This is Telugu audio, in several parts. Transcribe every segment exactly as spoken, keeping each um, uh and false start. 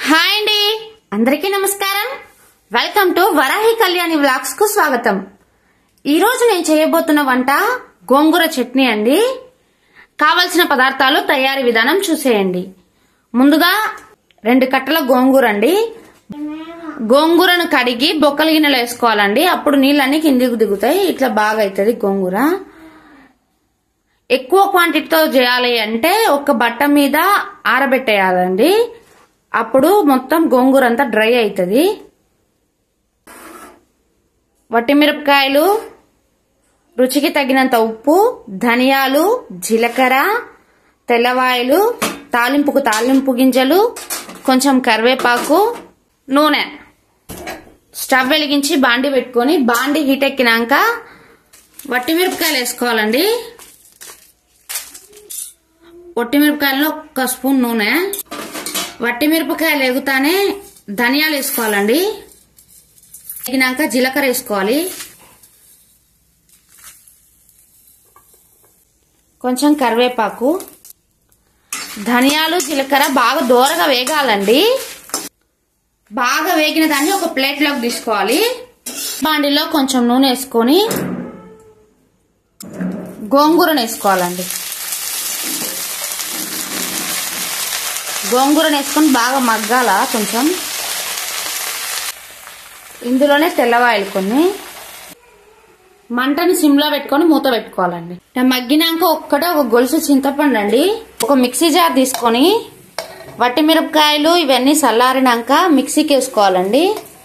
హాయ్ అండి, అందరికీ నమస్కారం. Welcome to Varahi Kalyani vlogs కు స్వాగతం. ఈ రోజు నేను చేయబోతున్న వంట గోంగూర చట్నీ అండి. కావలసిన పదార్థాలు, తయారీ విధానం చూసేయండి. ముందుగా రెండు కట్టల గోంగూర అండి. గోంగూరను కడిగి బొక్కల గిన్నెలో వేసుకోవాలండి. అప్పుడు నీళ్ళన్నీ కిందికి దిగుతాయి. ఇట్లా బాగా అవుతుంది గోంగూర. ఎక్కువ క్వాంటిటీతో చేయాలి అంటే ఒక బట్ట మీద ఆరబెట్టేయాలండి. అప్పుడు మొత్తం గోంగూర అంతా డ్రై అవుతుంది. వట్టిమిరపకాయలు, రుచికి తగినంత ఉప్పు, ధనియాలు, జీలకర్ర, తెల్లవాయలు, తాలింపుకు తాలింపు గింజలు, కొంచెం కరివేపాకు, నూనె. స్టవ్ వెలిగించి బాండి పెట్టుకొని బాండి హీట్ ఎక్కినాక వట్టిమిరపకాయలు వేసుకోవాలండి. వట్టిమిరపకాయలలో ఒక స్పూన్ నూనె. వట్టిమిరపకాయలు ఎగుతానే ధనియాలు వేసుకోవాలండి. ఎగినాక జీలకర్ర వేసుకోవాలి. కొంచెం కరివేపాకు. ధనియాలు, జీలకర్ర బాగా దోరగా వేగాలండి. బాగా వేగిన దాన్ని ఒక ప్లేట్లోకి తీసుకోవాలి. బాండిలో కొంచెం నూనె వేసుకొని గోంగూరను వేసుకోవాలండి. గోంగూరను వేసుకొని బాగా మగ్గాల కొంచెం. ఇందులోనే తెల్లవాయలు కొన్ని. మంటని సిమ్లో పెట్టుకొని మూత పెట్టుకోవాలండి. మగ్గినాక ఒక్కటే ఒక గొలుసు చింతపండు అండి. ఒక మిక్సీ జార్ తీసుకొని వట్టిమిరపకాయలు ఇవన్నీ చల్లారినాక మిక్సీకి వేసుకోవాలండి.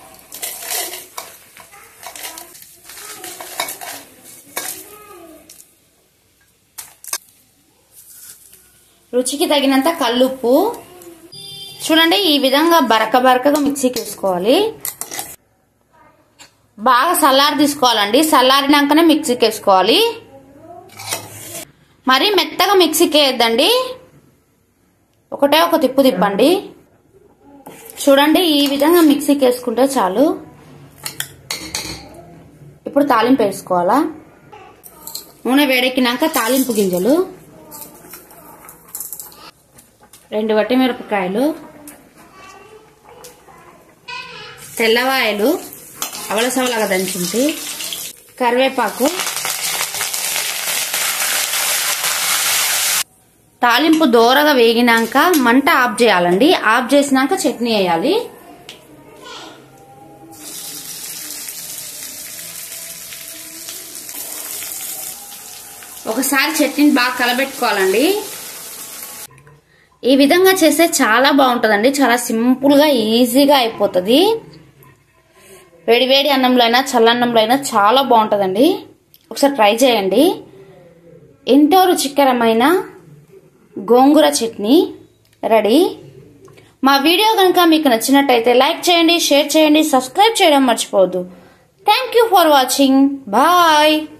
రుచికి తగినంత కల్లుప్పు. చూడండి, ఈ విధంగా బరక బరకగా మిక్సీకి వేసుకోవాలి. బాగా చల్లారి తీసుకోవాలండి. చల్లారినాకనే మిక్సీకి వేసుకోవాలి. మరి మెత్తగా మిక్సీకి వేయద్దండి. ఒకటే ఒక తిప్పు తిప్పండి. చూడండి, ఈ విధంగా మిక్సీకి వేసుకుంటే చాలు. ఇప్పుడు తాలింపు వేసుకోవాలా. నూనె వేడెక్కినాక తాలింపు గింజలు, రెండు వట్టిమిరపకాయలు, తెల్లవాయలు అవలసవలాగా దంచుంటి, కరివేపాకు, తాలింపు దోరగా వేగినాక మంట ఆఫ్ చేయాలండి. ఆఫ్ చేసినాక చట్నీ వేయాలి. ఒకసారి చట్నీని బాగా కలబెట్టుకోవాలండి. ఈ విధంగా చేస్తే చాలా బాగుంటుందండి. చాలా సింపుల్ గా ఈజీగా అయిపోతుంది. వేడి వేడి అన్నంలో అయినా చల్లన్నంలో అయినా చాలా బాగుంటుందండి. ఒకసారి ట్రై చేయండి. ఎంతో రుచికరమైన గోంగూర చట్నీ రెడీ. మా వీడియో కనుక మీకు నచ్చినట్టయితే లైక్ చేయండి, షేర్ చేయండి, సబ్స్క్రైబ్ చేయడం మర్చిపోవద్దు. Thank you for watching. Bye.